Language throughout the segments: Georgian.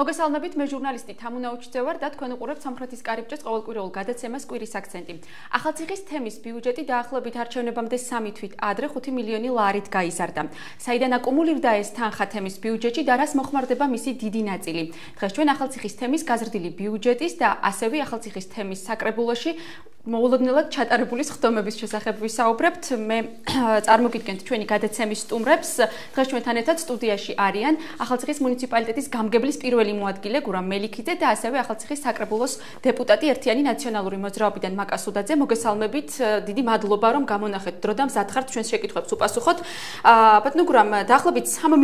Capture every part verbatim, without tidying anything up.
მოგესალმებით, მე ჟურნალისტი თამუნა უჩიძე ვარ და თქვენ უყურებთ სამხრეთის კარიბჭეს ყოველკვირეულ გადაცემას კვირის აქცენტი. ახალციხის თემის ბიუჯეტი დაახლოებით არჩევნებამდე სამი თვით ადრე ხუთი მილიონი ლარით გაიზარდა. საიდან აკუმულირდა ეს თანხა თემის ბიუჯეტში და რას მოხმარდება მისი დიდი ნაწილი. დღეს ჩვენ ახალციხის თემის გაზრდილი ბიუჯეტის და ასევე ახალციხის თემის საკრებულოში მოულოდნელად ჩატარებული სხდომების შესახებ ვისაუბრებთ. მე წარმოგიდგენთ ჩვენი გადაცემის სტუმრებს. დღეს ჩვენთან ერთად სტუდიაში არიან ახალციხის მუნიციპალიტეტის გამგებლის პირველი მოადგილე გურამ მელიქიძე და ასევე ახალციხის საკრებულოს დეპუტატი ერთიანი ნაციონალური მოძრაობიდან მაკა სუდაძე. მოგესალმებით, დიდი მადლობა რომ გამონახეთ დრო და მზად ხართ ჩვენს შეკითხვებს უპასუხოთ. ბატონო გურამ, დაახლოებით სამი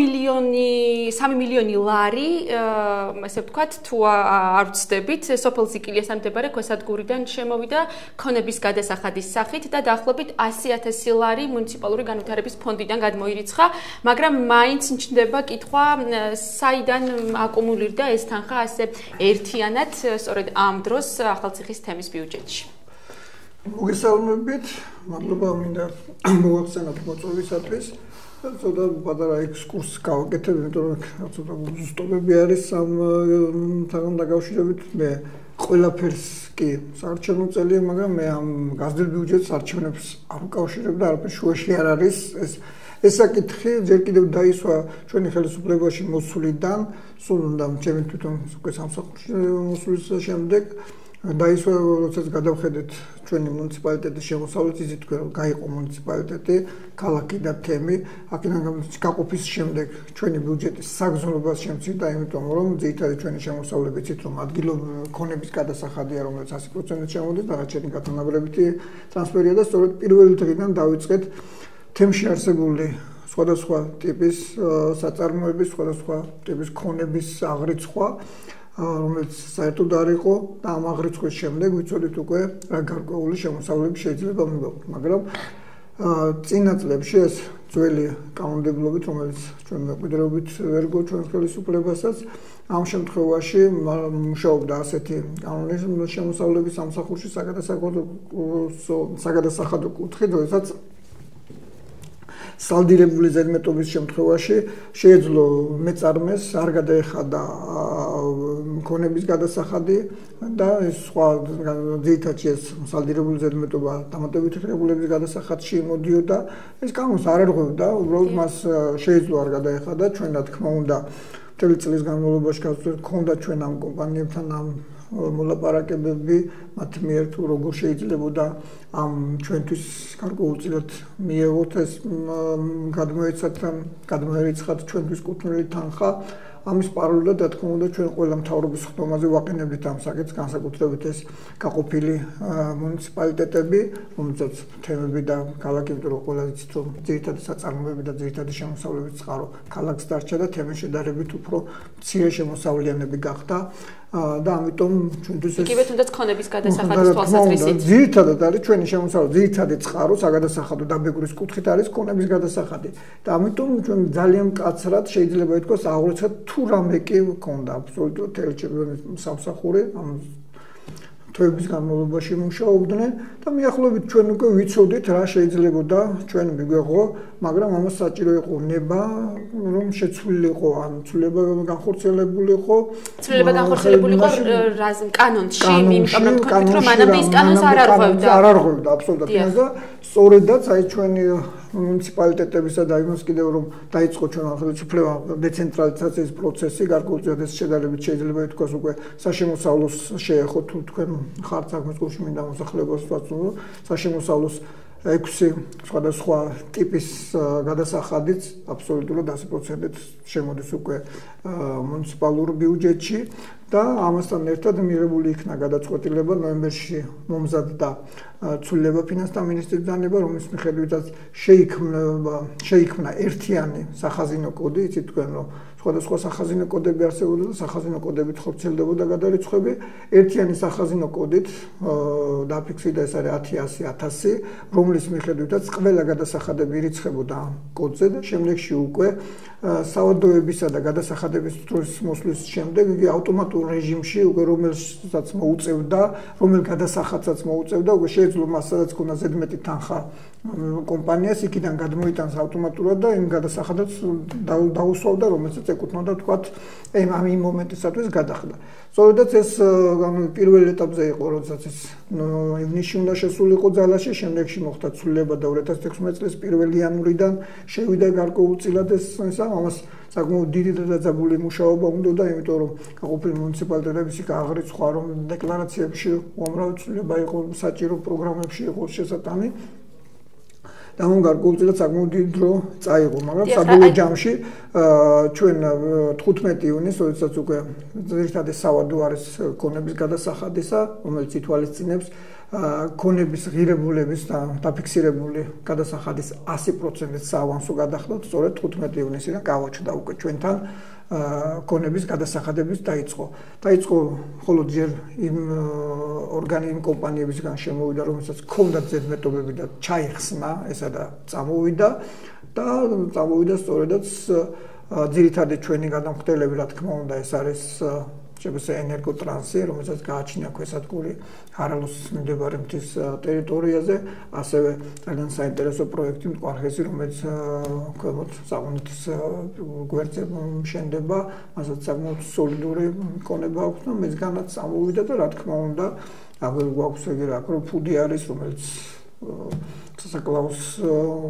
მილიონი ლარი, ესე ვთქვათ, თუ არ ვცდებით, სოფელ ზიკილიასთან მდებარე ქვესადგურიდან შემოვიდა ქონების გადასახადის სახით და დაახლოებით ასი ათასი ლარი მუნიციპალური განვითარების ფონდიდან გადმოირიცხა, მაგრამ მაინც მჩნდება კითხვა, საიდან აკუმულირდა ეს თანხა ასე ერთიანად სწორედ ამ დროს ახალციხის თემის ბიუჯეტში. მოგესალმებით, მადლობა მინდა მოგახსენოთ მოწვევისათვის. ცოტა პატარა ექსკურსს გავაკეთებ, იმიტომ რომ ცოტა უზუსტობები არის ამ თემასთან დაკავშირებით. მე ყველაფერს კი საარჩევნო წელია, მაგრამ მე ამ გაზრდილ ბიუჯეტს არჩევნებს არ ვკავშირებ და არაფერ შუაში არ არის ეს ეს საკითხი ჯერ კიდევ დაისვა ჩვენი ხელისუფლებაში მოსვლიდან, სულ უნდა ჩემი თვითონ უკვე სამსახურში მოსვლის შემდეგ დაისვა, როდესაც გადავხედეთ ჩვენი მუნიციპალიტეტის შემოსავლით, იცით თქვენ რომ გაიყო მუნიციპალიტეტი, ქალაქი და თემი, აქედან გაყოფის შემდეგ ჩვენი ბიუჯეტის საგრძნობას შემცირდა, იმიტომ რომ ძირითადად ჩვენი შემოსავლები იცით რომ ადგილობრივი ქონების გადასახადია, რომელიც ასი პროცენტით შემოდის და რაც შედინ გათანაბრებითი ტრანსფერია და სწორედ პირველი დღიდან დავიწყეთ თემში არსებული სხვადასხვა ტიპის საწარმოების, სხვადასხვა ტიპის ქონების აღრიცხვა, რომელიც საერთოდ არ იყო და ამ აღრიცხვის შემდეგ ვიცოდით უკვე რა გარკვეული შემოსავლები შეიძლება მივიღოთ, მაგრამ წინა წლებში ეს ძველი კანონმდებლობით, რომელიც ჩვენ მემკვიდრეობით ვერ გვაქვს ხელისუფლებასაც, ამ შემთხვევაში მუშაობდა ასეთი კანონის შემოსავლების სამსახურში საგადასახადო კუთხით, როდესაც სალდირებული ზედმეტობის შემთხვევაში შეეძლო მეწარმეს არ გადაეხადა ქონების გადასახადი და სხვა ძირითადად ეს სალდირებული ზედმეტობა დამატებითი ღირებულების გადასახადში იმოდიოდა. ეს კანონს არ ერღვევდა, უბრალოდ მას შეეძლო არ გადაეხადა. ჩვენ რა თქმა უნდა მთელი წლის განმავლობაში გქონდა ჩვენ ამ კომპანიებთან ამ მოლაპარაკებები მათ მიერ თუ როგორ შეიძლებოდა ამ ჩვენთვის გარკვეულწილად მიეღოთ ეს გადმოეცათ გადმოერიცხათ ჩვენთვის კუთვნილი თანხა. ამის პარალელურად რა თქმა უნდა ჩვენ ყველა მთავრობის ხდომაზე ვაყენებდით ამ საკითხს, განსაკუთრებით ეს გაყოფილი მუნიციპალიტეტები, რომელსაც თემები და ქალაქი, იმიტომ რომ ყველა იცით რომ ძირითადი საწარმოები და ძირითადი შემოსავლების წყარო ქალაქს დარჩა და თემის შედარებით უფრო მცირე შემოსავლიანები გახდა. და ამიტომ ჩვენთვის ეს იგივე თუნდაც ქონების გადასახადის თვალსაზრისით ძირითადად არის ჩვენი შემოსავალი, ძირითადი წყარო საგადასახადო დაბეგვრის კუთხით არის ქონების გადასახადი და ამიტომ ჩვენ ძალიან მკაცრად შეიძლება ითქვას აღვრეცად თუ რამე კი ქონდა აბსოლუტურად თელჩებონის სამსახური ამ თვეების განმავლობაში მუშაობდნენ და მიახლოებით ჩვენ უკვე ვიცოდით რა შეიძლებოდა ჩვენ მიგვეღო, მაგრამ ამას საჭირო იყო ნება, რომ შეცვლილიყო ან ცვლილება განხორციელებულიყო. ცვლილება განხორციელებულიყო კანონში, იმიტომ რომ თქვით რომ მანამდე ის კანონს არ არღვევდა. არ არღვევდა აბსოლუტურად და სწორედაც აი ჩვენი მუნიციპალიტეტებისა და იმას კიდევ რომ დაიწყო ჩვენ ხელისუფლება დეცენტრალიზაციის პროცესი, გარკვეულწილად ეს შედარებით შეიძლება ითქვას უკვე საშემოსავლოს შეეხო თუ თქვენ ხართ საქმის მინდა მოსახლეობას ვაცნობ, საშემოსავლოს ექვსი სხვადასხვა ტიპის გადასახადიც აბსოლუტურად ასი პროცენტით შემოდის უკვე მუნიციპალურ ბიუჯეტში და ამასთან ერთად მიღებული იქნა გადაწყვეტილება ნოემბერში მომზადდა ცვლილება ფინანსთა მინისტრის ბრძანება, რომლის მიხედვითაც შეიქმნა შეიქმნა ერთიანი სახაზინო კოდი, იცით თქვენ რომ სხვადასხვა სახაზინო კოდები არსებობდა და სახაზინო კოდებით ხორციელდებოდა გადარიცხვები. ერთიანი სახაზინო კოდით დაფიქსირდა ეს არის ათი ასი ათასი, რომლის მიხედვითაც ყველა გადასახადები ირიცხებოდა ამ კოდზე და შემდეგში უკვე სავადოებისა და გადასახადების დროს მოსვლის შემდეგ იგი ავტომატურად ავტომატურ რეჟიმში, უკვე რომელსაც მოუწევდა, რომელ გადასახადსაც მოუწევდა, უკვე შეეძლო მას სადაც ქონდა ზედმეტი თანხა კომპანიას იქიდან გადმოიტანს ავტომატურად და იმ გადასახადებს დაუსვავდა, რომელსაც ეკუთვნოდა თქვათ ამ იმ მომენტისათვის გადახდა. სწორედაც ეს პირველ ეტაპზე იყო, როდესაც ეს ივნისში უნდა შესულიყო ძალაში, შემდეგში მოხდა ცვლილება და ორი ათას თექვსმეტი წლის პირველი იანვრიდან შევიდა გარკვეულწილად ეს ამას საკმაოდ დიდი და დაძაბული მუშაობა უნდა, იმიტომ რომ გაყოფილი მუნიციპალიტეტების იქ აღრიცხვა, რომ დეკლარაციებში უამრავი ცვლილება იყო, საჭირო პროგრამებში იყო შესატანი. და ამ გარკვეულწილად საკმაოდ დიდი დრო წაიღო, მაგრამ საბოლოო ჯამში ჩვენ თხუთმეტი ივნის, როდესაც უკვე ძირითადად სავადო არის ქონების გადასახადისა, რომელიც ითვალისწინებს ქონების ღირებულების და დაფიქსირებული გადასახადის ასი პროცენტის საავანსო გადახდოთ, სწორედ თხუთმეტი ივნისიდან გავაჩნდა უკვე ჩვენთან ქონების გადასახადების დაიწყო. დაიწყო მხოლოდ ჯერ იმ ორგანი იმ კომპანიებისგან შემოვიდა, რომელსაც ჰქონდათ ზედმეტობები და ჩაიხსნა ესა და წამოვიდა და წამოვიდა სწორედაც ძირითადად ჩვენი გადამხდელები, რა თქმა უნდა, ეს არის ჟბს ენერგოტრანსი, რომელსაც გააჩნია ქვესადგური ჰარალოს მდებარე მთის ტერიტორიაზე, ასევე ძალიან საინტერესო პროექტი მტკვარ-ხევში, რომელიც ქვემოთ საფრანგეთის გვერდზე შენდება, მასაც საკმაოდ სოლიდური კონება აქვს და მისგანაც წამოვიდა და რა თქმა უნდა, აგერ გვაქვს ეგრე აკროფუდი არის, რომელიც საკლაუს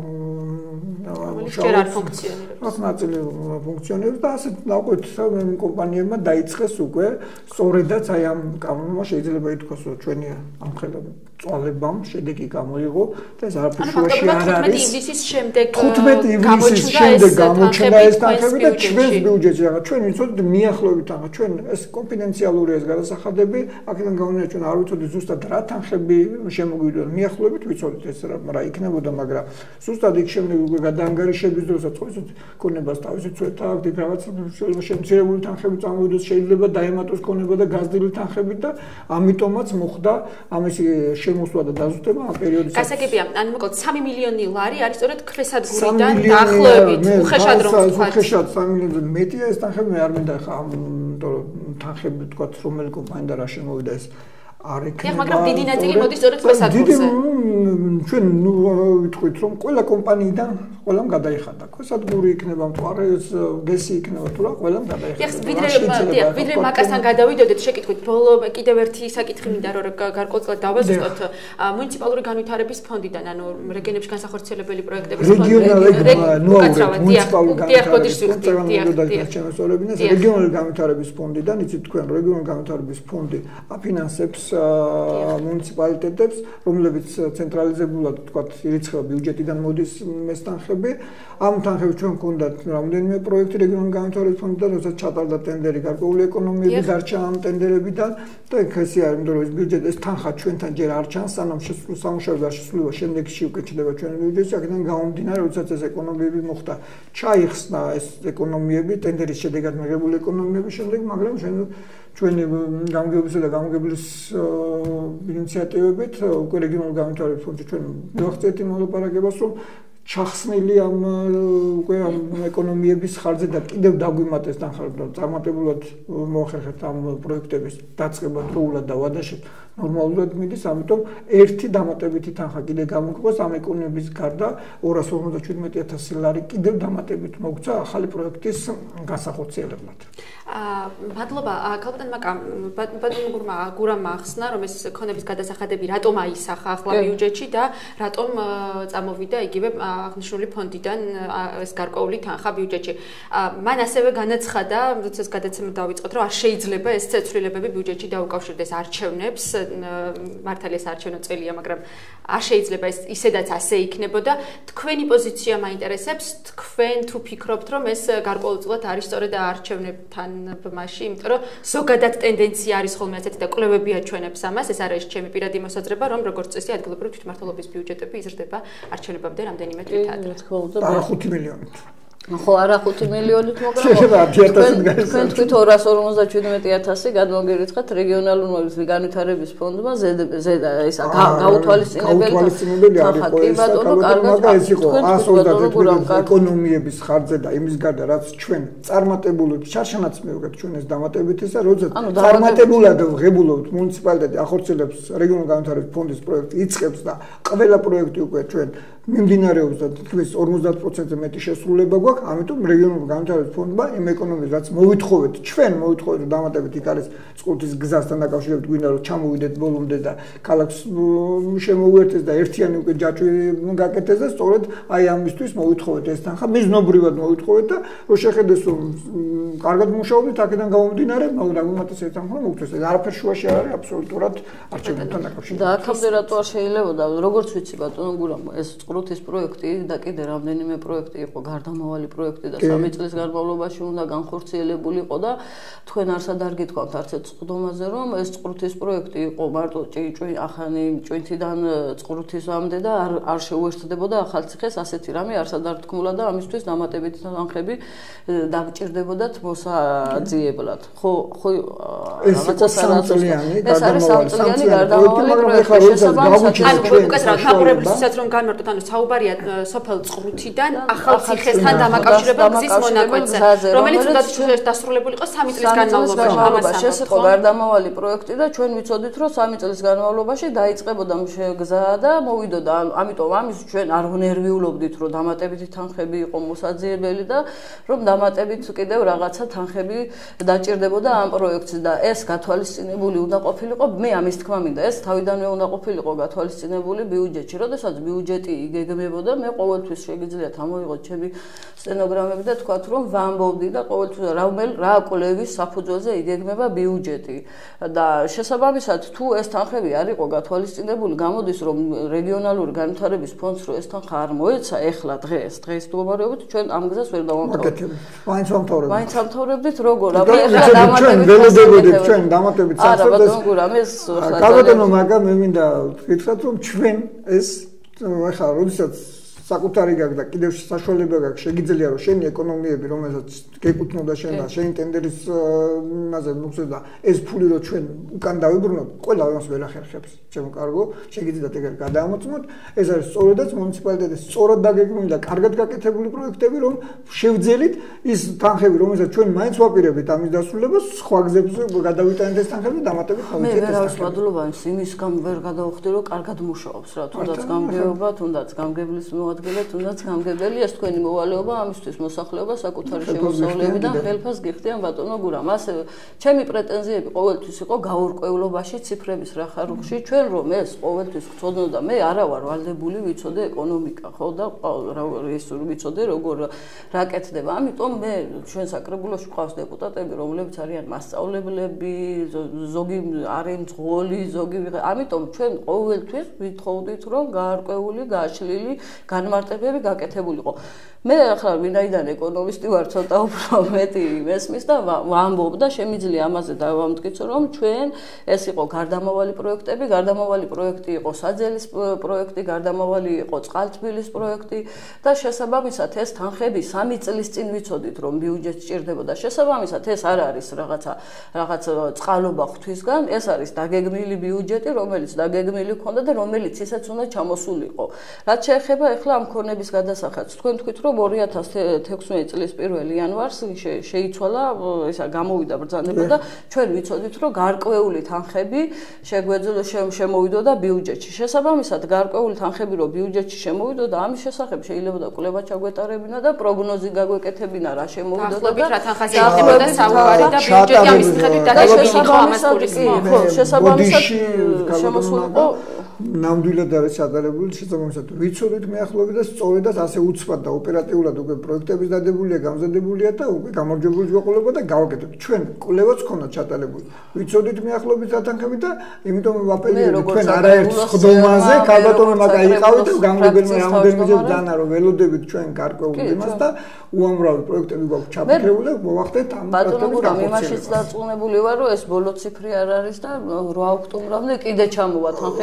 ჯერ არ ფუნქციონირებს. რაც ნაწილი ფუნქციონირებს და ასე ნაკვეთ კომპანიებმა დაიწყეს უკვე სწორედაც აი ამ კანონმა შეიძლება ითქვას, რომ ჩვენი ამხელები წვალებამ შედეგი გამოიღო და ეს არაფერ შუაში არ არის. თხუთმეტი ივნისის შემდეგ თხუთმეტი ივნისის შემდეგ გამოჩნდა ეს თანხები და ჩვენს ბიუჯეტში რაღაც ჩვენ ვიცოდით მიახლოებით თანხა, ჩვენ ეს კონფიდენციალური ეს გადასახადები, აქედან გამომდინარე ჩვენ არ ვიცოდით ზუსტად რა თანხები შემოგვიდოდა, მიახლოებით ვიცოდით ეს რა იქნებოდა, მაგრამ ზუსტად იქ შემდეგ უკვე გადაანგარიშების დროსაც ყოიცოთ ქონებას თავისი წვეთა აქ რაღაც შეიძლება შემცირებული თანხები წამოვიდოს, შეიძლება დაემატოს ქონება და გაზრდილი თანხები და ამიტომაც მოხდა ამისი შემოსვლა და დაზუსტება ამ პერიოდისას. გასაგებია, ანუ მოკლედ სამი მილიონი ლარი არის სწორედ ქვესადგურიდან დაახლოებით, უხეშად რომ ვთქვათ. უხეშად სამი მილიონი მეტია ეს თანხები, მე არ მინდა ხა ამიტომ თანხები ვთქვათ, რომელი კომპანია და რა შემოვიდა ეს არ იქნება. მაგრამ დიდი ნაწილი მოდის სწორედ ქვესადგურზე. ჩვენ ნუ ვიტყვით რომ ყველა კომპანიიდან ყველამ გადაიხადა. ქვესადგური იქნება მტკვარი, გესი იქნება თუ რა, ყველამ გადაიხადა. ეხლა ვიდრე ვიდრე მაკასთან გადავიდოდეთ, შეკითხვით, ბოლო კიდევ ერთი საკითხი მინდა რომ გარკვეულწილად დავაზუსტოთ. მუნიციპალური განვითარების ფონდიდან, ანუ რეგიონებში განსახორციელებელი პროექტების ფონდიდან, რეგიონალური განვითარების ფონდიდან, იცით თქვენ, რეგიონალური განვითარების ფონდი აფინანსებს მუნიციპალიტეტებს, რომლებიც ცენტრალიზებულად თქვათ ირიცხება ბიუჯეტიდან მოდის ეს თანხები. ამ თანხებს ჩვენ გვქონდათ რამდენიმე პროექტი რეგიონალური განვითარების ფონდიდან, როდესაც ჩატარდა ტენდერი გარკვეული ეკონომიები დარჩა ამ ტენდერებიდან და ეს არის, იმიტომ რომ ეს ბიუჯეტი ეს თანხა ჩვენთან ჯერ არ ჩანს, სანამ სამუშაოები არ შესრულება, შემდეგში უკვე ჩნდება ჩვენი ბიუჯეტი, აქედან გამომდინარე, როდესაც ეს ეკონომიები მოხდა, ჩაიხსნა ეს ეკონომიები, ტენდერის შედეგად მიღებული ეკონომიების შემდეგ, მაგრამ ჩვენ ჩვენი გამგეობისა და გამგებლის ინიციატივებით უკვე რეგიონული განვითარების ფონდში ჩვენ მივახცეთ იმ მოლაპარაკებას, რომ ჩახსნილი ამ უკვე ამ ეკონომიების ხარჯზე და კიდევ დაგვიმატეს თანხები და წარმატებულად მოახერხეთ ამ პროექტების დაწყება დროულად და ვადაშეთ ნორმალურად მიდის, ამიტომ ერთი დამატებითი თანხა კიდე გამოგვიყვეს ამ ეკონომიების გარდა ორას ორმოცდაშვიდმეტი ათასი ლარი კიდევ დამატებით მოგვცა ახალი პროექტის განსახორციელებლად. მადლობა, ქალბატონ მაკა, ბატონ გურმა გურამ ახსნა, რომ ეს ქონების გადასახადები რატომ აისახა ახლა ბიუჯეტში და რატომ წამოვიდა იგივე აღნიშნული ფონდიდან ეს გარკვეული თანხა ბიუჯეტში. მან ასევე განაცხადა, როდესაც გადაცემა დავიწყოთ, რომ არ შეიძლება ეს ცვლილებები ბიუჯეტში დაუკავშირდეს არჩევნებს, მართალია საარჩევნო წელია, მაგრამ არ შეიძლება ეს ისედაც ასე იქნებოდა. თქვენი პოზიცია მაინტერესებს, თქვენ თუ ფიქრობთ, რომ ეს გარკვეულწილად არის სწორედ არჩევნებთან ბმაში, იმიტომ რომ ზოგადად ტენდენცია არის ხოლმე ასეთი და კვლევები აჩვენებს ამას, ეს არის ჩემი პირადი მოსაზრება, რომ როგორც წესი ადგილობრივი თვითმმართველობის ბიუჯეტები იზრდება არჩევნებამდე რამდენიმე თვით ადრე. ხუთი მილიონით. ხო არა ხუთი მილიონით მოგრა თქვენ თქვით ორას ორმოცდაშვიდმეტი ათასი გადმოგირიცხეთ რეგიონალური განვითარების ფონდმა ზედა ისა გაუთვალისწინებელი არის კი ბატონო კარგად ეს იყო ას ოცდაათი ეკონომიების ხარჯზე და იმის გარდა რაც ჩვენ წარმატებულობთ შარშანაც მივიღებთ ჩვენ ეს დამატებით ისა როდესაც წარმატებულად ღებულობთ მუნიციპალიტეტი ახორციელებს რეგიონული განვითარების ფონდის პროექტი იწყებს და ყველა პროექტი უკვე ჩვენ მიმდინარეობს და თითქმის ორმოცდაათ პროცენტზე მეტი შესრულება გვაქვს, ამიტომ რეგიონული განვითარების ფონდმა იმ ეკონომიკას რაც მოვითხოვეთ, ჩვენ მოვითხოვეთ დამატებით იქ არის წყურთის გზასთან დაკავშირებით გვინდა რომ ჩამოვიდეთ ბოლომდე და ქალაქს შემოუერთეს და ერთიანი უკვე ჯაჭვი გაკეთეს და სწორედ აი ამისთვის მოვითხოვეთ ეს თანხა, მიზნობრივად მოვითხოვეთ და რომ შეხედეს რომ კარგად მუშაობთ, აქედან გამომდინარე, მაგალითად ეს თანხა მოგწეს. ეს არაფერ შუაში არ არის აბსოლუტურად არჩევნებთან დაკავშირებით. და აქამდე რატო არ შეიძლება და როგორც ვიცი ბატონო გურამო ეს წყურთის პროექტი და კიდე რამდენიმე პროექტი იყო გარდამავალი პროექტი და სამი წლის განმავლობაში უნდა განხორციელებულიყო და თქვენ არსად არ გითქვამთ არც ერთ წყდომაზე რომ ეს წყურთის პროექტი იყო მარტო ჭიჭვი ახანი ჭვინთიდან წყურთისამდე და არ არ შეუერთდებოდა ახალციხეს ასეთი რამე არსად არ თქმულა და ამისთვის დამატებითი თანხები დაგჭირდებოდათ მოსაძიებლად ხო ხო რაღაცა სამწლიანი ეს არის სამწლიანი გარდამავალი პროექტი შესაბამისად ანუ უკეთ რა მაყურებლისთვისაც რომ განმარტოთ ანუ საუბარია სოფელ წყრუთიდან ახალციხესთან დამაკავშირებელ გზის მონაკვეთზე რომელიც უნდა დასრულებულიყო სამი წლის განმავლობაში ეს იყო გარდამავალი პროექტი და ჩვენ ვიცოდით რომ სამი წლის განმავლობაში დაიწყებოდა გზა და მოვიდოდა ამიტომ ამის ჩვენ არ ნერვიულობდით რომ დამატებითი თანხები იყო მოსაძიებელი და რომ დამატებით კიდევ რაღაცა თანხები დაჭირდებოდა ამ პროექტს და ეს გათვალისწინებული უნდა ყოფილიყო მე ამის თქმა მინდა ეს თავიდანვე უნდა ყოფილიყო გათვალისწინებული ბიუჯეტში როდესაც ბიუჯეტი იგეგმებოდა მე ყოველთვის შეგიძლიათ ამოიღოთ ჩემი სტენოგრამები და თქვათ რომ ვამბობდი და ყოველთვის რაუმელ რა კვლევის საფუძველზე იგეგმება ბიუჯეტი და შესაბამისად თუ ეს თანხები არ იყო გათვალისწინებული გამოდის რომ რეგიონალური განვითარების ფონდს რო ეს თანხა არ მოეცა ეხლა დღეს დღეს მდგომარეობით ჩვენ ამ გზას ვერ დავამთავრებთ მაინც ვამთავრებთ მაინც ვამთავრებთ როგორ აბა ეხლა დამატებით ჩვენ დამატებით არა ბატონო გურამ ეს ბატონო მაგრამ მე მინდა ვთქვით რომ ჩვენ ეს ეხლა როდესაც საკუთარი გაქვს და კიდევ საშუალება გაქვს შეგიძლია რომ შენი ეკონომიები რომელსაც გეკუთვნოდა შენ და შენი ტენდერის იმაზე მოგწეს და ეს ფული რო ჩვენ უკან დავიბრუნოთ ყველა ამას ვერ ახერხებს ჩემო კარგო შეგიძლიათ ეგ გადაამოწმოთ ეს არის სწორედაც მუნიციპალიტეტის სწორად დაგეგმილი და კარგად გაკეთებული პროექტები რომ შევძელით ის თანხები რომელსაც ჩვენ მაინც ვაპირებთ ამის დასრულებას სხვა გზებზე გადავიტანეთ ეს თანხები დამატებით მომიწევთ ეს თანხები მე ვერავის მადლობა იმის გამ ვერ გადავხდი რომ კარგად მუშაობს რა თუნდაც გამგეობა თუნდაც გამგებლის მოადგილე თუნდაც გამგებელი ეს თქვენი მოვალეობა ამისთვის მოსახლეობა საკუთარი შემოსავლეებიდან ხელფას გიხდიან ბატონო გურამ ასევე ჩემი პრეტენზიები ყოველთვის იყო გაურკვევლობაში ციფრების რახარუხში ჩვენ რომ ეს ყოველთვის გწოდნოდა მე არა ვარ ვალდებული ვიცოდე ეკონომიკა ხო და ეს ვიცოდე როგორ რა კეთდება ამიტომ მე ჩვენ საკრებულოში ყავს დეპუტატები რომლებიც არიან მასწავლებლები ზოგი არიან ძღოლი ზოგი ამიტომ ჩვენ ყოველთვის ვითხოვდით რომ გაარკვეული გაშლილი განმარტებები გაკეთებულიყო მე ახლა ვინაიდან ეკონომისტი ვარ ცოტა უფრო მეტი მესმის და ვამბობ და შემიძლია ამაზე დავამტკიცო რომ ჩვენ ეს იყო გარდამავალი პროექტები გარდამავალი პროექტი იყო საძელის პროექტი გარდამავალი იყო წყალთბილის პროექტი და შესაბამისად ეს თანხები სამი წლის წინ ვიცოდით რომ ბიუჯეტს ჭირდებოდა შესაბამისად ეს არ არის რაღაცა რაღაც წყალობა ღვთისგან ეს არის დაგეგმილი ბიუჯეტი რომელიც დაგეგმილი ჰქონდა და რომელიც ისეც უნდა ჩამოსულიყო რაც შეეხება ახლა ამ ქონების გადასახადს თქვენ თქვით რომ ორი ათას თექვსმეტი წლის პირველი იანვარს შეიცვალა ისა გამოვიდა ბრძანება და ჩვენ ვიცოდით რომ გარკვეული თანხები შეგვეძლო შემოვიდოდა ბიუჯეტში შესაბამისად გარკვეული თანხები რომ ბიუჯეტში შემოვიდოდა ამის შესახებ შეიძლება და კვლევა ჩაგვეტარებინა და პროგნოზი გაგვეკეთებინა რა შემოვიდოდა და რა თანხაზე იქნებოდა საუბარი და ბიუჯეტი ამის მიხედვით დაგეგმილიყო ამას გულისხმობ ხო შესაბამისად შემოსულიყო ნამდვილად არის ჩატარებული შესაბამისად ვიცოდით მეახლობი და სწორედაც ასე უცბად და ოპერატიულად უკვე პროექტების დადებულია გამზადებულია და უკვე გამარჯვებული გვეყოლება და გავაკეთებთ ჩვენ კვლევაც ქონდა ჩატარებული ვიცოდით მეახლობის დათანხმები და იმიტომ ვაპელირებთ თქვენ არაერთ ხდომაზე ქალბატონო მაგა იყავით და გამგებელმა რამდენიმეჯერ დანა რომ ველოდებით ჩვენ გარკვეულ იმას და უამრავი პროექტები გვაქვს ჩაფიქრებული და მოვახდეთ ამ პროექტების გამოცემა იმაშიც დარწმუნებული ვარ რომ ეს ბოლო ციფრი არ არის და რვა ოქტომბრამდე კიდე ჩამოვა თანხები და კიდე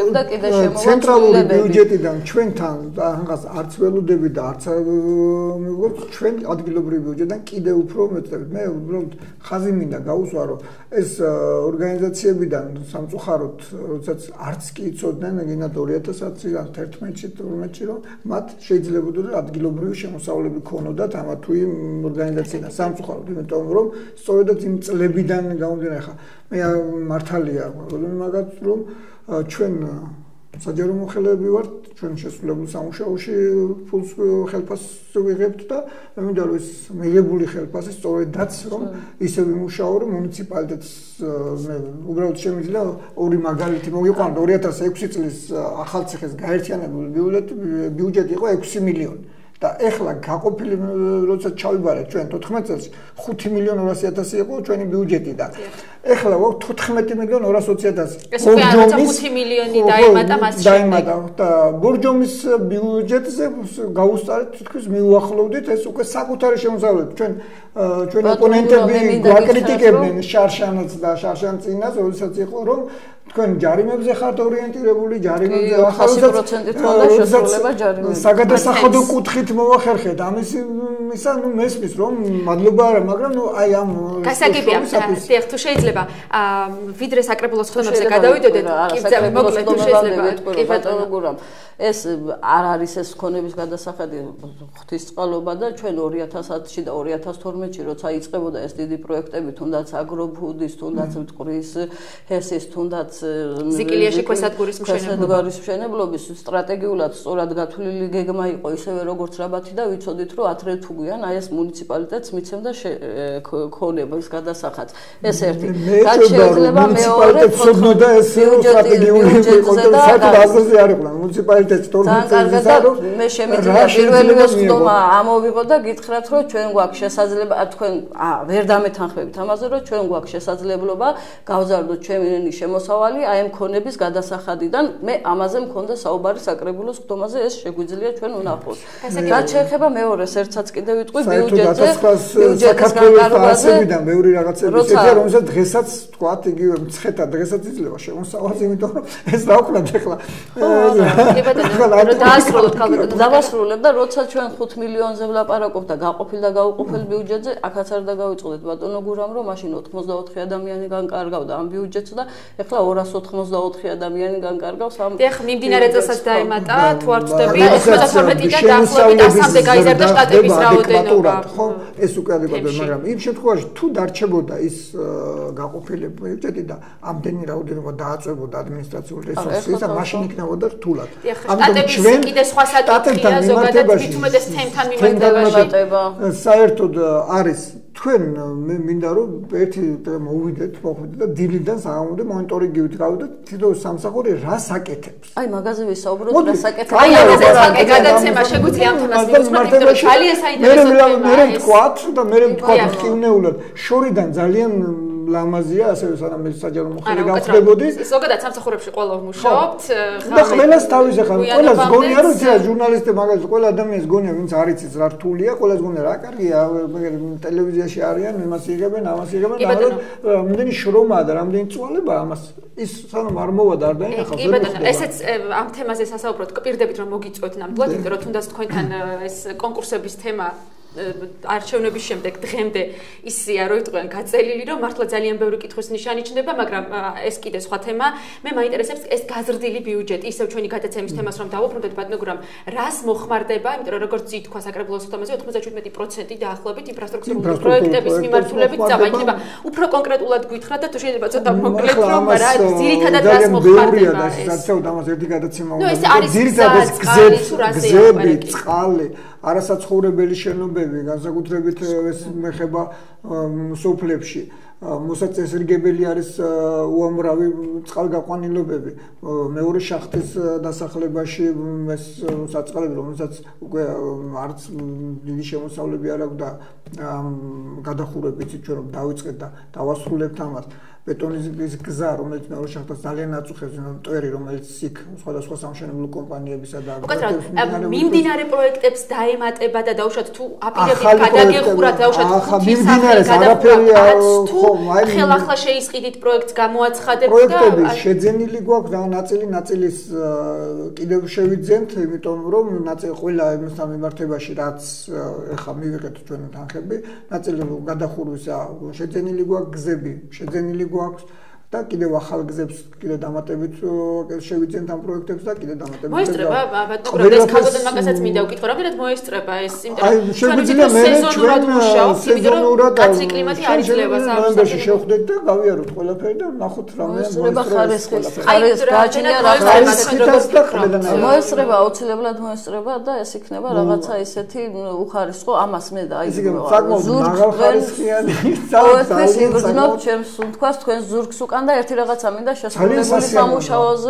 და შემოვა ცენტრალური ბიუჯეტიდან ჩვენთან რაღაც არც ველოდები და არც მეგობრებო ჩვენ ადგილობრივი ბიუჯეტიდან კიდევ უფრო მეტებით მე უბრალოდ ხაზი მინდა გაუსვა რომ ეს ორგანიზაციებიდან სამწუხაროდ როდესაც არც კი იცოდნენ გინდათ ორი ათას ათიდან თერთმეტში თორმეტში რომ მათ შეიძლებოდა რომ ადგილობრივი შემოსავლები ქონოდათ ამა თუ იმ ორგანიზაციიდან სამწუხაროდ იმიტომ რომ სწორედაც იმ წლებიდან გამომდინარე ხა მე მართალია მაგათ რომ ჩვენ საჯარო მოხელეები ვართ ჩვენ შესრულებულ სამუშაოში ფულს ხელფასს ვიღებთ და მე მინდა რომ ეს მიღებული ხელფასი სწორედაც რომ ისე ვიმუშაო რომ მუნიციპალიტეტს მე უბრალოდ შემიძლია ორი მაგალითი მოვიყვანო ორი ათას ექვსი წლის ახალციხეს გაერთიანებული ბიუჯეტი ბიუჯეტი იყო ექვსი მილიონი და ეხლა გაყოფილი როდესაც ჩავიბარეთ ჩვენ თოთხმეტ წელს ხუთი მილიონი ორასი ათასი იყო ჩვენი ბიუჯეტი და ეხლა გვაქვს თოთხმეტი მილიონი ორასი ოცი ათასი. ეს უკვე არაცა ხუთი მილიონი დაემატა მას შემდეგ. დაემატა და ბორჯომის ბიუჯეტზე გაუსწარეთ თითქოს მიუახლოვდით ეს უკვე საკუთარი შემოსავლები ჩვენ ჩვენ ოპონენტები გვაკრიტიკებდნენ შარშანაც და შარშანწინას როდესაც იყო რომ თქვენ ჯარიმებზე ხართ ორიენტირებული ჯარიმებზე ახალ პროცენტით თქონდა შესრულება ჯარიმებზე საგადასახადო კუთხით მოახერხეთ ამის ისა ნუ მესმის რომ მადლობა არა მაგრამ ნუ აი ამ გასაგებია დიახ თუ შეიძლება ვიდრე საკრებულოს ხდომებზე გადავიდოდეთ კი ძაბე მოკლედ თუ შეიძლება კი ბატონო გურამ ეს არ არის ეს ქონების გადასახადი ღვთისწყალობა და ჩვენ ორი ათას ათში და ორი ათას თორმეტში როცა იწყებოდა ეს დიდი პროექტები თუნდაც აგროფუდის თუნდაც მტკვრის ჰესის თუნდაც ზიკილიაში ქვესადგურის მშენებლობის მშენებლობის სტრატეგიულად სწორად გათვლილი გეგმა იყო ისევე როგორც რაბათი და ვიცოდით რომ ათრე თუ გვიან აი ეს მუნიციპალიტეტს მიცემდა ქონების გადასახადს ეს ერთი რაც შეიძლება მეორე ცოდნოდა ეს სტრატეგიული კონტექსტი საერთოდ აზრზე არ იყო მუნიციპალიტეტს თორმეტ წელს რომ მე შემიძლია პირველივე ხდომა ამოვიღო და გითხრათ რომ ჩვენ გვაქვს შესაძლებლობა თქვენ ვერ დამეთანხმებით ამაზე რომ ჩვენ გვაქვს შესაძლებლობა გავზარდოთ ჩვენი შემოსავალი აი ამ ქონების გადასახადიდან მე ამაზე მქონდა საუბარი საკრებულოს ხდომაზე ეს შეგვიძლია ჩვენ ვნახოთ რაც შეეხება მეორეს ერთსაც კიდევ ვიტყვი ბიუჯეტზე ბიუჯეტის განკარგვაზე მეორე რაღაცები ისეთია რომელსაც დღესაც თქვათ იგივე მცხეთა დღესაც იძლევა შემოსავალს იმიტომ რომ ეს რა ვქნათ ახლა დაასრულოთ ქალბატონო დავასრულებ და როცა ჩვენ ხუთ მილიონზე ვლაპარაკობ და გაყოფილ და გაუყოფილ ბიუჯეტზე აქაც არ დაგავიწყდეთ ბატონო გურამ რომ მაშინ ოთხმოცდაოთხი ადამიანი განკარგავდა ამ ბიუჯეტს და ეხლა ორას ოთხმოცდაოთხი ადამიანი განკარგავს ამ ეხ მიმდინარე წელსაც დაემატა თუ არ ვწდები ოცდამეტიდან დაახლოებით ასამდე გაიზარდა შტატების რაოდენობა ხო ეს უკვე ადებოდა მაგრამ იმ შემთხვევაში თუ დარჩებოდა ის გაყოფილი ბიუჯეტი და ამდენი რაოდენობა დააწევებოდა ადმინისტრაციული რესურსის და მაშინ იქნებოდა რთულად ამიტომ ჩვენ კიდე სხვა სტატისტიკაა ზოგადად მithumedes თემთან მიმართებაში საერთოდ არის თქვენ მე მინდა რომ ერთი მოვიდეთ მოხვიდეთ და დილიდან საღამომდე მონიტორინგივით გავიდეთ თითო სამსახური რას აკეთებს აი მაგაზე ვისაუბროთ რას აკეთებს აი მაგაზე გადაცემა შეგვიძლია ამ თემას მივუძღვათ იმიტომ რომ ძალიან საინტერესო თემაა მე მე ვთქვათ და მე ვთქვათ მკვნეულად შორიდან ძალიან ლამაზია ასევე სანამ ეს საჯარო მოხელე გავხდებოდი ზოგადად სამსახურებში ყველა ვმუშაობთ და ყველას თავის ახლა ყველას გონია რომ ეს ჟურნალისტი მაგალითად ყველა ადამიანს გონია ვინც არ იცის რა რთულია ყველას გონია რა კარგია ტელევიზიაში არიან იმას იღებენ ამას იღებენ და რამდენი შრომაა და რამდენი წვალება ამას ის სანამ არ მოვა და არ დაინახავს კი ბატონო ესეც ამ თემაზე სასაუბროთ გპირდებით რომ მოგიწვევთ ნამდვილად იმიტომ რომ თუნდაც თქვენთან ეს კონკურსების თემა არჩევნების შემდეგ დღემდე ისია რომ იტყვიან გაწელილი რომ მართლა ძალიან ბევრი კითხვის ნიშანი ჩნდება მაგრამ ეს კიდე სხვა თემა მე მაინტერესებს ეს გაზრდილი ბიუჯეტი ისევ ჩვენი გადაცემის თემას რომ დავუბრუნდეთ ბატონო გურამ რას მოხმარდება იმიტომ რომ როგორც ითქვა საკრებულოს ხდომაზე ოცდამეცი პროცენტი დაახლოებით ინფრასტრუქტურული პროექტების მიმართულებით წავა იქნება უფრო კონკრეტულად გითხრათ და თუ შეიძლება ცოტა მოკლედ რომ რა ძირითადად რას მოხმარდება ეს საერთოდ ამას ერთი გადაცემა უნდა ძირითადად გზები წყალი არასაცხოვრებელი შენობები განსაკუთრებით ეს მეხება სოფლებში მოსაწესრიგებელი არის უამრავი წყალგაყვანილობები მეორე შახტის დასახლებაში ეს საწყალები რომელსაც უკვე არც დიდი შემოსავლები არ აქვს და გადახურებით ჩვენ რომ დავიწყეთ და დავასრულებთ ამას ბეტონის გზა, რომელიც მეორე შახტას ძალიან აწუხებს, მტვერი, რომელიც იქ სხვადასხვა სამშენებლო კომპანიებისა და მიმდინარე პროექტებს დაემატება და დაუშვათ თუ აპირებდით გადაგეხურათ, დაუშვათ მიმდინარეს არაფერია, ხელახლა შეისყიდით პროექტს გამოაცხადებთ და პროექტები შეძენილი გვაქვს და ნაწილი ნაწილის კიდევ შევიძენთ, იმიტომ რომ ნაწილი ყველა იმასთან მიმართებაში რაც ეხა მივიღეთ ჩვენ თანხები, ნაწილი გადახურვისა შეძენილი გვაქვს, გზები შეძენილი გვაქვს და კიდევ ახალ გზებს კიდე დამატებით შევიძენთ ამ პროექტებს და კიდე დამატებით მოესწრება ბატონო ეს ქალბატონ მაგასაც მინდა ვკითხო რამდენად მოესწრება ეს იმიტომ შეგვიძლია მე ჩვენ სეზონურად კაცრი კლიმატი არ იძლევა ნოემბერში შევხვდეთ და გავიაროთ ყველაფერი და ნახოთ რა მოესწრება ხარისხის ხარისხ გააჩნია რაღაცა მოესწრება აუცილებლად მოესწრება და ეს იქნება რაღაცა ისეთი უხარისხო ამას მე და აი ზურგხარისხიანი ძალიან ჩემს თქვას თქვენ ზურგს და ერთი რაღაცა მინდა შესაძლებელი სამუშაოზე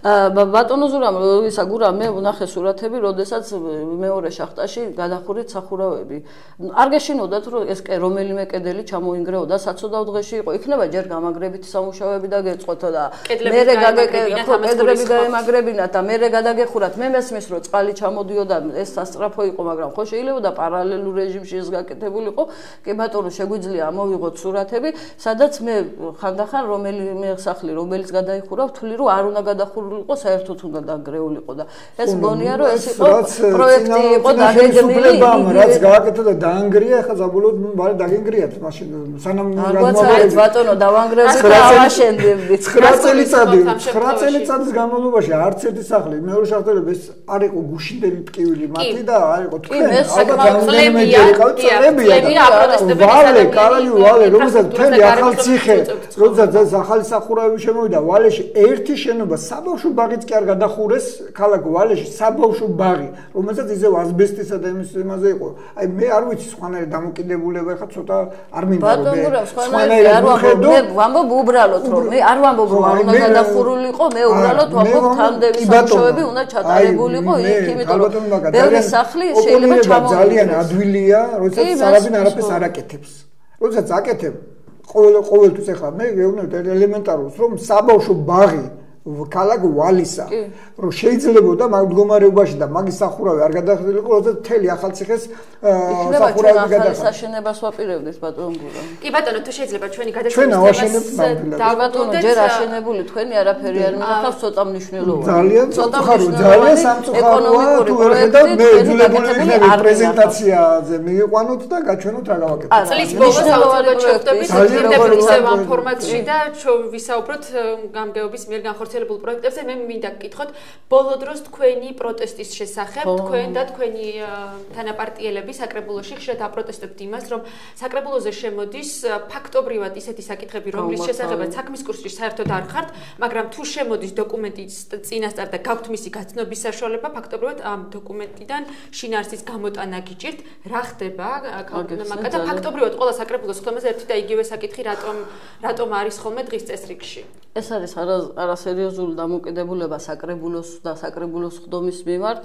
ბატონო ზურამ ისა გურამ მე ვნახე სურათები როდესაც მეორე შახტაში გადახურით სახურავები არ გეშინოდათ რომ ეს რომელიმე კედელი ჩამოინგრეოდა საცოდავ დღეში იყო იქნება ჯერ გამაგრებითი სამუშაოები და გეწყოთო და მერე გაგეკეთო კედლები გაემაგრებინათ და მერე გადაგეხურათ მე მესმის რომ წყალი ჩამოდიოდა ეს სასწრაფო იყო მაგრამ ხო შეიძლება პარალელურ რეჟიმში ეს გაკეთებულიყო კი ბატონო შეგვიძლია ამოვიღოთ სურათები სადაც მე ხანდახან რომელიმე სახლი რომელიც გადაიხურა ვთვლი რომ არ უნდა გადახურულიყო საერთოდ უნდა დაგრეულიყო და ეს მგონია რომ ეს იყო პროექტი იყო დაგეგმილი რაც გააკეთა და დაანგრია ახლა საბოლოოდ მალე დაგენგრიათ მაშინ სანამ გადმოვარეთ ბატონო დავანგრევთ და ავაშენდებდით ცხრა წელიწადი ცხრა წელიწადის განმავლობაში არც ერთი სახლი მეორე შახტელებს ეს არ იყო გუშინდელი ტკივილი მათი და არ იყო თქვენ ალბათ რამდენიმე იყავთ წლებია ვალე კარალი ვალე რომელსაც მთელი ახალციხე როდესაც ახალი სახურავი შემოვიდა ვალეში ერთი შენობა საბავშვო ბაღიც კი არ გადახურეს ქალაქ ვალეში საბავშვო ბაღი რომელსაც ისევ ასბესტისა და იმის იმაზე იყო აი მე არ ვიცი სხვანაირი დამოკიდებულება ხა ცოტა არ მინდა რომ მე სხვანაირი არ ვამბობ უბრალოდ რომ მე არ ვამბობ რომ არ უნდა გადახურულიყო მე უბრალოდ ვამბობ თანდები სამუშაოები უნდა ჩატარებულიყო იქ იმიტომ რომ ბევრი სახლი შეიძლება ჩამოვიდეს ძალიან ადვილია როდესაც საერთოდ არაფერს არ აკეთებს როდესაც აკეთებ ყოველ ყოველთვის ახლა მე ვეუბნები ელემენტარულს რომ საბავშვო ბაღი ქალაქ ვალისა რომ შეიძლებოდა მაგ მდგომარეობაში და მაგის სახურავი არ გადახდილიყო როდესაც მთელი ახალციხეს სახურავი გადახდა საშენებას ვაპირებდით ბატონო გურა კი ბატონო თუ შეიძლება ჩვენი გადაცემის და ბატონო ჯერ აშენებული თქვენი არაფერი არ მინახავს ცოტა მნიშვნელოვანი ძალიან ცოტა ძალიან სამწუხაროა თუ ვერ ხედავთ მე იძულებული ვიქნები პრეზენტაციაზე მივიყვანოთ და გაჩვენოთ რა გავაკეთოთ წლის ბოლოს აუცილებლად შევხვდებით თითქოს ისევ ამ ფორმატში და ვისაუბროთ გამგეობის მიერ განხორციელებულ პროექტებზე მე მინდა გკითხოთ ბოლო დროს თქვენი პროტესტის შესახებ თქვენ და თქვენი თანაპარტიელები საკრებულოში ხშირად აპროტესტებთ იმას რომ საკრებულოზე შემოდის ფაქტობრივად ისეთი საკითხები რომლის შესახებაც საქმის კურსში საერთოდ არ ხართ მაგრამ თუ შემოდის დოკუმენტის წინასწარ და გაქვთ მისი გაცნობის საშუალება ფაქტობრივად ამ დოკუმენტიდან შინაარსის გამოტანა გიჭირთ რა ხდება მაგა და ფაქტობრივად ყველა საკრებულოს ხდომაზე ერთი და იგივე საკითხი რატომ რატომ არის ხოლმე დღის წესრიგში ეს არის არასერიოზული დამოკიდებულება საკრებულოს და საკრებულოს ხდომის მიმართ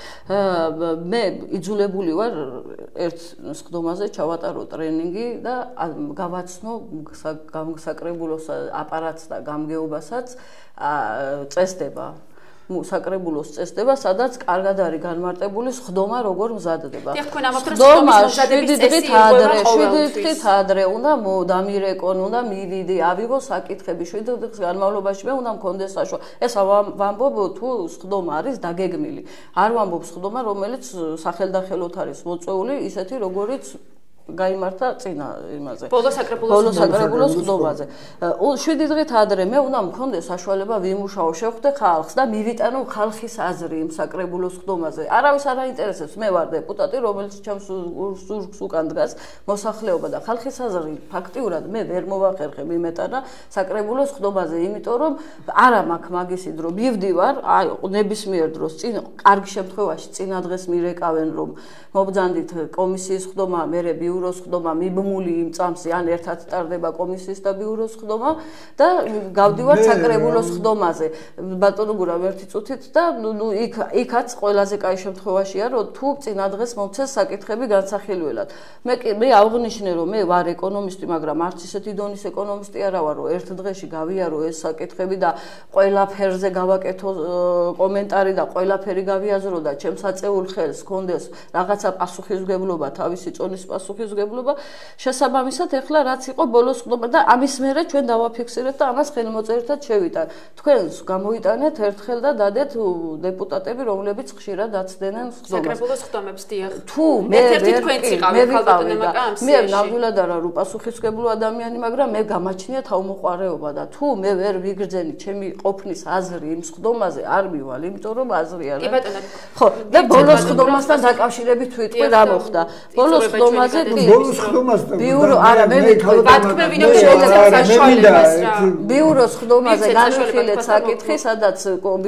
მე იძულებული ვარ ერთ ხდომაზე ჩავატარო ტრენინგი და გავაცნო საკრებულოს აპარატს და გამგეობასაც წესდება საკრებულოს წესდება, სადაც კარგად არის განმარტებული ხდომა როგორ მზადდება. ხდომა შვიდი დღით ადრე, შვიდი დღით ადრე უნდა დამირეკონ, უნდა მივიდე, ავიღო საკითხები შვიდი დღის განმავლობაში მე უნდა მქონდეს საშუალება. ეს ვამბობ თუ ხდომა არის დაგეგმილი. არ ვამბობ ხდომა, რომელიც სახელდახელოდ არის მოწვეული, ისეთი როგორიც გაიმართა წინა იმაზე. ბოლო საკრებულოს ბოლო საკრებულოს ხდომაზე. შვიდი დღით ადრე მე უნდა მქონდეს საშუალება ვიმუშაო, შევხვდე ხალხს და მივიტანო ხალხის აზრი იმ საკრებულოს ხდომაზე. არავის არ აინტერესებს, მე ვარ დეპუტატი, რომელიც ჩემს ზურგს უკან დგას მოსახლეობა და ხალხის აზრი ფაქტიურად მე ვერ მოვახერხე მიმეტანა საკრებულოს ხდომაზე, იმიტომ რომ არა მაქვს მაგისი დრო. მივდივარ, აი ნებისმიერ დროს წინ კარგი შემთხვევაში წინა დღეს მირეკავენ რომ მობძანდით კომისიის ხდომა, მე ბიუროს ხდომა მიბმული იმ წამსი ან ერთად ტარდება კომისიის და ბიუროს ხდომა და გავდივართ საკრებულოს ხდომაზე ბატონო გურამ ერთი წუთით და ნუ იქ იქაც ყველაზე კაი შემთხვევაშია რომ თუ წინა დღეს მომცეს საკითხები განსახილველად მე მე აღნიშნე რომ მე ვარ ეკონომისტი მაგრამ არც ისეთი დონის ეკონომისტი არა ვარ რომ ერთ დღეში გავიარო ეს საკითხები და ყველაფერზე გავაკეთო კომენტარი და ყველაფერი გავიაზრო და ჩემს აწეულ ხელს კონდეს რაღაცა პასუხისმგებლობა თავისი წონის პასუხისმგებლობა შესაბამისად ეხლა რაც იყო ბოლოს ხდომა და ამის მერე ჩვენ დავაფიქსირეთ და ამას ხელმოწერთან შევიტანეთ თქვენს გამოიტანეთ ერთხელ და დადეთ დეპუტატები რომლებიც ხშირად აცდენენ ხდომას საკრებულოს ხდომებს დიახ თუ მე ერთი თქვენც იყავით ხალბატონო მაგამ მე ნამდვილად არა რომ პასუხისმგებლო ადამიანი მაგრამ მე გამაჩნია თავმოყარეობა და თუ მე ვერ ვიგრძენი ჩემი ყოფნის აზრი იმ ხდომაზე არ მივალ იმიტომ რომ აზრი არა კი ბატონო ხო და ბოლოს ხდომასთან დაკავშირებით ვიტყვი რა მოხდა ბოლოს ხდომაზე კი ბოლოს ხდომასთან ბიურო არა მე ვიტყვი ბატკბევინო შეიძლება საშუალებას რა ბიუროს ხდომაზე განვიხილეთ საკითხი სადაც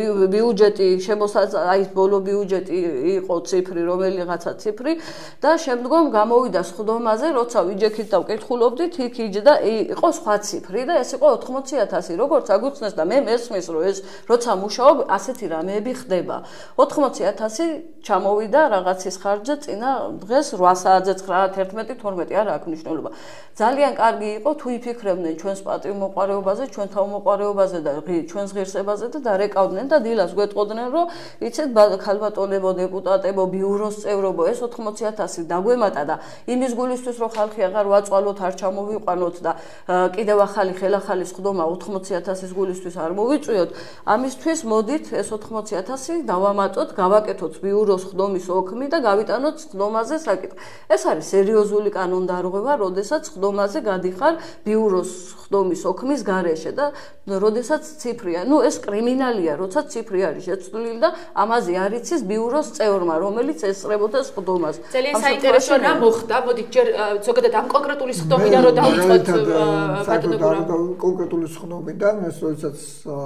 ბიუჯეტი შემოსაზრდა აი ბოლო ბიუჯეტი იყო ციფრი რომელიღაცა ციფრი და შემდგომ გამოვიდა ხდომაზე როცა ვიჯექით და ვკითხულობდით იქ იჯდა იყო სხვა ციფრი და ეს იყო ოთხმოცი ათასი როგორც აგვიხსნეს და მე მესმის რომ ეს როცა მუშაობ ასეთი რამეები ხდება ოთხმოცი ათასი ჩამოვიდა რაღაცის ხარჯზე წინა დღეს რვა საათზე ცხრა თერთმეტი თორმეტი არა აქვს მნიშვნელობა ძალიან კარგი იყო თუ იფიქრებდნენ ჩვენს პატივმოყვარეობაზე ჩვენ თავმოყვარეობაზე და ჩვენს ღირსებაზე და დარეკავდნენ და დილას გვეტყოდნენ რომ იცით ქალბატონებო დეპუტატებო ბიუროს წევრებო ეს ოთხმოცი ათასი დაგვემატა და იმის გულისთვის რომ ხალხი აღარ ვაწვალოთ არ ჩამოვიყვანოთ და კიდევ ახალი ხელახალი ხდომა ოთხმოცი ათასის გულისთვის არ მოვიწვიოთ ამისთვის მოდით ეს ოთხმოცი ათასი დავამატოთ გავაკეთოთ ბიუროს ხდომის ოქმი და გავიტანოთ ხდომაზე საკითხი ეს არის სერიოზული კანონდარღვევა როდესაც ხდომაზე გადიხარ ბიუროს ხდომის ოქმის გარეშე და როდესაც ციფრია ნუ ეს კრიმინალია როცა ციფრი არის შეცვლილი და ამაზე არ იცის ბიუროს წევრმა რომელიც ესწრებოდა ხდომას ძალიან საინტერესო რა მოხდა მოდით ჯერ ზოგადად ამ კონკრეტული ხდომიდან რომ დავიწყოთ ბატონო გურამ კონკრეტული ხდომიდან ეს როდესაც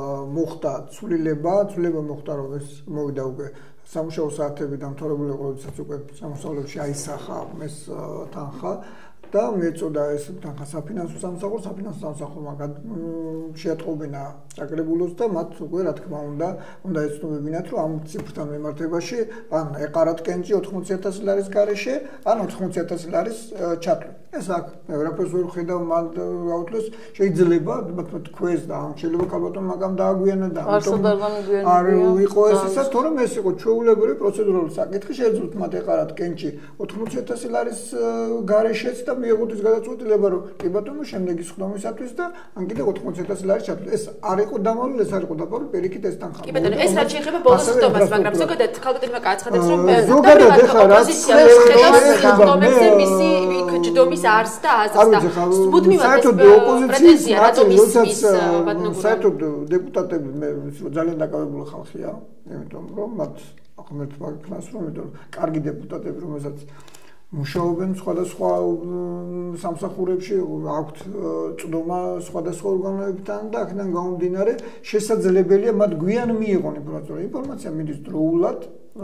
მოხდა ცვლილება ცვლილება მოხდა რომ ეს მოვიდა უკვე სამუშაო საათები დამთავრებული იყო როდესაც უკვე სამოსავლებში აისახა ეს თანხა და მეწოდა ეს თანხა საფინანსო სამსახურს საფინანსო სამსახურმა შეატყობინა საკრებულოს და მათ უკვე რა თქმა უნდა უნდა ეცნობებინათ რომ ამ ციფრთან მიმართებაში ან ეყარათ კენჭი ოთხმოცი ათასი ლარის გარეშე ან ოთხმოცი ათასი ლარის ჩათვლით ეს აქ ევროპის ვერ ხედავ მან აუთლეს შეიძლება თქვენს და ამ შეიძლება ქალბატონ მაგამ დააგვიანა და არ იყო ეს ისა თორემ ეს იყო ჩვეულებრივი პროცედურული საკითხი შეეძლოთ მათ ეყარათ კენჭი ოთხმოცი ათასი ლარის გარეშეც და მიიღოთ ის გადაწყვეტილება რომ კი ბატონო შემდეგი ხდომისათვის და ან კიდე ოთხმოცი ათასი ლარი ჩათვლით ეს არ იყო დამალული ეს არ იყო დაბალული პირიქით ეს თანხა კი ბატონო ეს რაც შეეხება ბოლოს ხდომას მაგრამ ზოგადად ქალბატონმა გააცხადებს რომ ზოგადად ეხლა რაც ხდომებზე მისი იქ ჯდომის არს და აზრს და მუდმივად პრეტენზია რატომ ისმის ბატონო გურამ საერთოდ დეპუტატები მე ძალიან დაკავებული ხალხია იმიტომ რომ მათ აღმერთ მაგას რომ იმიტომ კარგი დეპუტატები რომელსაც მუშაობენ სხვადასხვა სამსახურებში აქვთ წვდომა სხვადასხვა ორგანოებთან და აქედან გამომდინარე შესაძლებელია მათ გვიან მიიღონ ინფორმაცია ინფორმაცია მიდის დროულად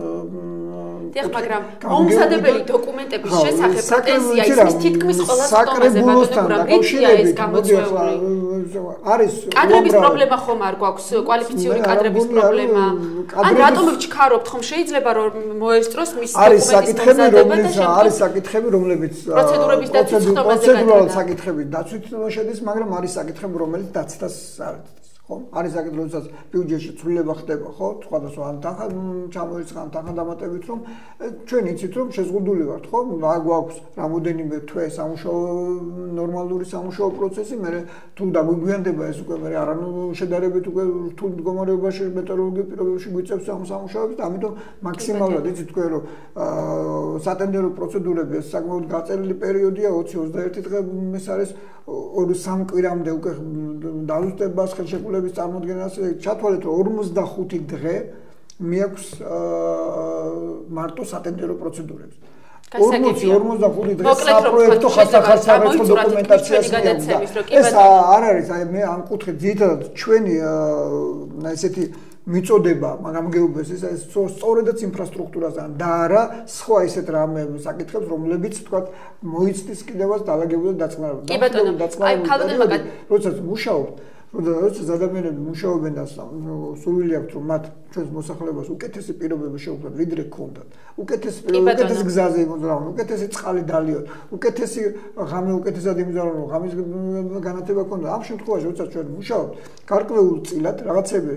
დიახ მაგრამ მომზადებელი დოკუმენტების შესახებ პრეტენზია ისმის თითქმის ყველა ხდომაზე ბატონო გურამ ეთია ეს გამოწვეული არის კადრების პრობლემა ხომ არ გვაქვს კვალიფიციური კადრების პრობლემა ან რატომ ვჩქარობთ ხომ შეიძლება რომ მოესწროს მის დოკუმენტის მომზადება და შემდეგ არის საკითხები რომლებიც პროცედურების დაცვის ხდომაზე პროცედურული საკითხები დაცვით შედის მაგრამ არის საკითხები რომელიც დაცდას არის ხო არის საკითხი როდესაც ბიუჯეტში ცვლილება ხდება ხო სხვადასხვა ან თანხა ჩამოიწყა ან თანხა დამატებით რომ ჩვენ იცით რომ შეზღუდული ვართ ხო გვაქვს რამოდენიმე თვე სამუშაო ნორმალური სამუშაო პროცესი მე თუ დაგვიგვიანდება ეს უკვე მე არანუ შედარებით უკვე რთულ მდგომარეობაში მეტეოროლოგიურ პირობებში გვიწევს ამ სამუშაოებს და ამიტომ მაქსიმალურად იცით თქვენ რომ სატენდერო პროცედურები ეს საკმაოდ გაწერილი პერიოდია ოცი ოცდაერთი დღე ეს არის ორ სამ კვირამდე უკვე დაუსტებას ხელშეკრულების წარმოქმნას ჩათვალეთ რომ ორმოცდახუთი დღე მიაქვს მარტო სატენდერო პროცედურებს ორმოცი ორმოცდახუთი დღეს საპროექტო ხასახასაღებო დოკუმენტაციას მიიღო. ეს არ არის, აი მე ამ კუთხით ძირითადად ჩვენი ესეთი მიწოდება გამგეობას ეს სწორედაც ინფრასტრუქტურასთან და არა სხვა ისეთ რამე საკითხებს, რომლებიც თქვა მოიცდის კიდევაც დაალაგებულ და დაწყნარებულ. კი ბატონო, აი ქალბატონო, როდესაც მუშაობ, როდესაც ადამიანები მუშაობენ და სურვილი აქვთ რომ მათ ჩვენს მოსახლეობას უკეთესი პირობები შეუქმნათ, ვიდრე გქონდათ. უკეთესი პირობები, უკეთესი გზაზე იმოძრავონ, უკეთესი წყალი დალიოთ, უკეთესი ღამე უკეთესად იმოძრავონ, ღამის განათება გქონდათ. ამ შემთხვევაში, როდესაც ჩვენ მუშაობთ, გარკვეულ წილად რაღაცები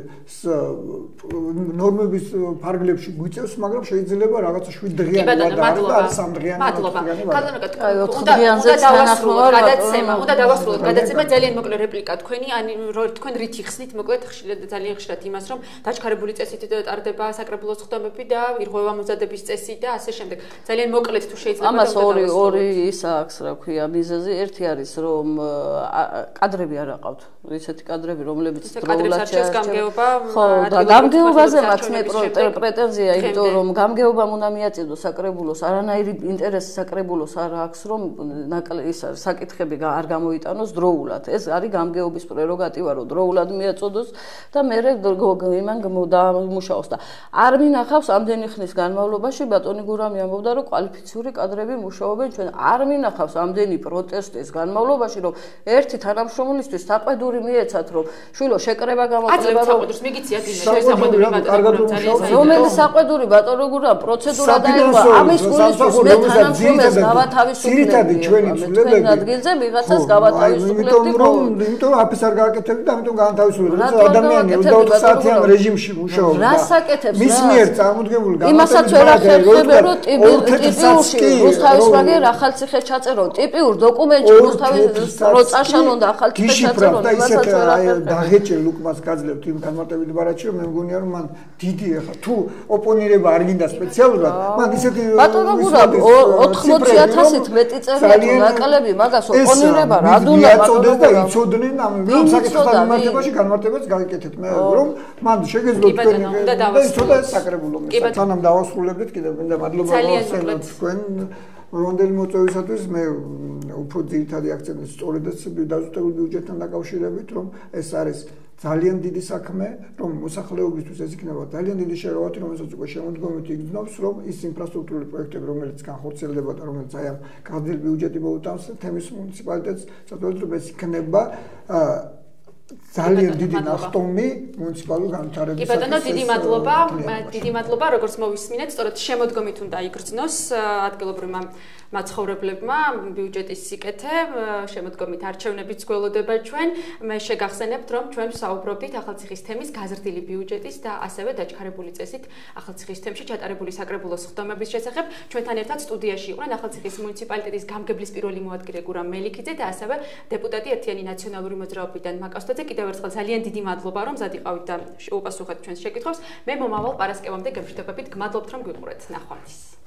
ნორმების ფარგლებში გვიწევს, მაგრამ შეიძლება რაღაცა შვიდ დღიანი და სამ დღიანი. მადლობა. ქალბატონო, უნდა დავასრულოთ გადაცემა, უნდა დავასრულოთ გადაცემა. ძალიან მოკლე რეპლიკა თქვენი, ან თქვენ რით იხსნით მოკლედ ხშირად ძალიან ხშირად იმას, რომ დაჩქარებული წესით ტარდება საკრებულოს ხდომები და ირღვევა მომზადების წესი და ასე შემდეგ. ძალიან მოკლედ თუ შეიძლება ამას ორი ორი ის აქვს, რა ქვია, მიზეზი. ერთი არის, რომ კადრები არ აყავთ. ისეთი კადრები, რომლებიც დროულად გამგეობა ხო, და გამგეობაზე მაქვს მე პრეტენზია, იმიტომ რომ გამგეობამ უნდა მიაწოდოს საკრებულოს, არანაირი ინტერესი საკრებულოს არ აქვს, რომ ის არის საკითხები არ გამოიტანოს დროულად. ეს არის გამგეობის პრეროგატივა, რომ დროულად მიაწოდოს და მე იმან დამუშაოს და არ მინახავს ამდენი ხნის განმავლობაში ბატონი გურამი ამბობდა, რომ კვალიფიციური კადრები მუშაობენ ჩვენ. არ მინახავს ამდენი პროტესტის განმავლობაში, რომ ერთი თანამშრომლისთვის საყვედური მიეცათ, რომ შვილო შეკრება გამოკლება რომ საყვედურს მიგიციათ იმის საყვედური ბატონო ძალიან რომელი საყვედური ბატონო გურამ პროცედურა დაერქვა ამის გულისთვის მე თანამშრომელს გავათავისუფლებდი. ძირითადი ჩვენი ცვლილებები ადგილზე ვიღაცას გავათავისუფლებდი. იმიტომ აფის არ გააკეთებდი და ამიტომ განთავისუფლებდი. ადამიანი ოცდაოთხ საათიან რეჟიმში მუშაობდა. რა საკეთებს რა? მის მიერ წარმოდგენილი იმასაც ვერ ახერხებია, რომ ტიპიურში რუსთავისვაგერ ახალციხე ჩაწერო. ტიპიურ დოკუმენტში რუსთავის პროცაშანონ და ახალციხე ჩაწერო. და ისეთ დაღეჭილ უკმას გაძლევთ იმ განმარტებით ბარათში, რომ მე მგონია რომ მან დიდი ახლა თუ ოპონირება არ გინდა სპეციალურად, მან ისეთი ბატონო გურამ ოთხმოცი ათასით მეტი წერია თუ ნაკლები, მაგას ოპონირება რა დუნა ბატონო და იცოდნენ ამ საკითხთან მიმართებაში განმარტებაც გაიკეთეთ. მე რომ მან შეგეძლოთ თქვენი და იცოდა საკრებულო მე თანამ დავასრულებდით კიდევ მინდა მადლობა გავხსენოთ თქვენ მომდელი მოწვევისათვის. მე უფრო ძირითადი აქცენტი სწორედაც დაზუსტებულ ბიუჯეტთან დაკავშირებით, რომ ეს არის ძალიან დიდი საქმე, რომ მოსახლეობისთვის ეს იქნება ძალიან დიდი შეროვათი, რომელსაც უკვე შემოდგომით იგრძნობს, რომ ის ინფრასტრუქტურული პროექტები, რომელიც განხორციელდება და რომელიც აი ამ გაზრდილ ბიუჯეტი მოუტანს თემის მუნიციპალიტეტს, სადღაც ეს იქნება ძალიან დიდი ნახტომი მუნიციპალურ განვითარებისათვის. კი ბატონო, დიდი მადლობა, დიდი მადლობა, როგორც მოვისმინეთ, სწორედ შემოდგომით უნდა იგრძნოს ადგილობრივმა მაცხოვრებლებმა ბიუჯეტის სიკეთე, შემოდგომით არჩევნებიც გველოდება ჩვენ. მე შეგახსენებთ, რომ ჩვენ ვსაუბრობდით ახალციხის თემის გაზრდილი ბიუჯეტის და ასევე დაჩქარებული წესით ახალციხის თემში ჩატარებული საკრებულოს ხდომების შესახებ. ჩვენთან ერთად სტუდიაში იყვნენ ახალციხის მუნიციპალიტეტის გამგებლის პირველი მოადგილე გურამ მელიქიძე და ასევე დეპუტატი ერთიანი ნაციონალური მოძრაობიდან მაკასტოძე. კიდევ ერთხელ ძალიან დიდი მადლობა, რომ მზად იყავით და უპასუხეთ ჩვენს შეკითხვებს. მე მომავალ პარასკევამდე გემშვიდობებით გმადლობთ, რომ გვიყურეთ. ნახვამდის.